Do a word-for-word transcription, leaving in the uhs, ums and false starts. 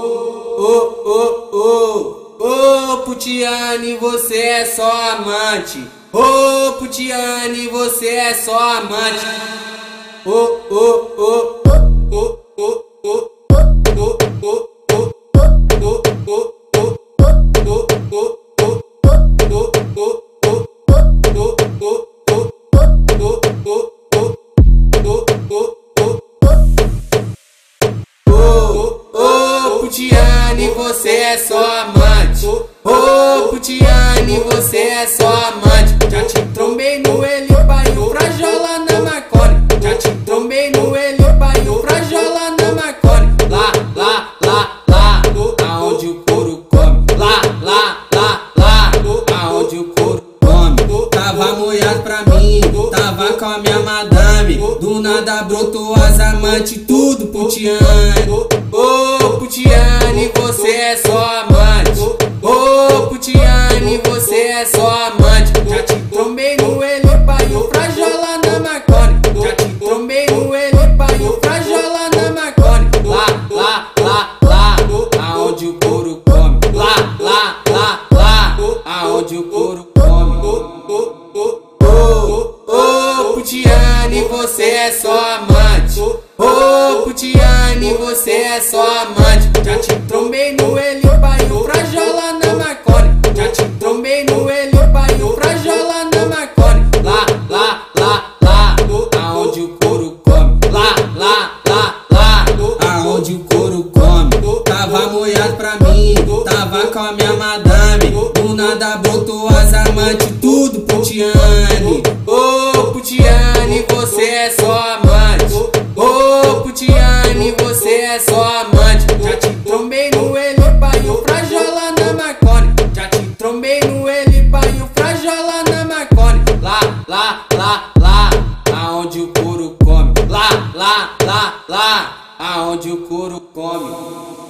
ô, ô, ô, ô, Putiane, você é só amante. Ô, Putiane, você é só amante. Ô, ô, ô, ô, ô, ô, ô, ô, ô. Putiane, você é só amante. Ô, Putiane, você é só amante. Já te trombei no Elipa e o Frajola na Macone. Já te trombei no Elipa e o Frajola na Macone. Lá, lá, lá, lá, aonde o couro come. Lá, lá, lá, lá, aonde o couro come. Tava molhado pra mim, tava com a minha madame. Do nada brotou as amantes, tudo Putiane. Ô, Putiane, você é só amante. Ô, Putiane, você é só amante. Já te trombei no Elipa e o Frajola na Macone. Já te trombei no Elipa e o Frajola na Macone. Lá, lá, lá, lá, aonde o couro come. Lá, lá, lá, lá, aonde o couro come. Ô, ô, Putiane, você é só amante. Ô, Putiane, você é só amante. Já te trombei no Elipa e o Frajola na Macone. Já te trombei no Elipa e o Frajola na Macone. Lá, lá, lá, lá, aonde o couro come. Lá, lá, lá, lá, aonde o couro come. Tava molhado pra mim, tava com a minha madame. Do nada brotou as amantes, tudo Putiane. Ô, Putiane, você é só amante. Ô, Putiane, você é só amante. Já te trombei no Elipa e o Frajola na Macone. Já te trombei no Elipa e o Frajola na Macone. Lá, lá, lá, lá, aonde o couro come. Lá, lá, lá, lá, aonde o couro come.